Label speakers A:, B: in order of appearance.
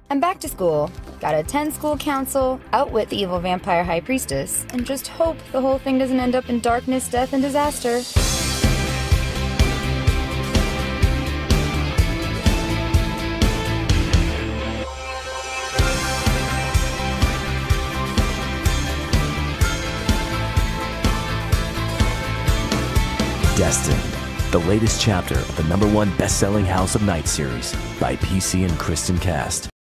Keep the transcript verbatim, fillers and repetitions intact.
A: I'm back to school. Gotta attend school council, outwit the evil vampire high priestess, and just hope the whole thing doesn't end up in darkness, death, and disaster.
B: Destined, the latest chapter of the number one best-selling House of Night series by P C and Kristin Cast.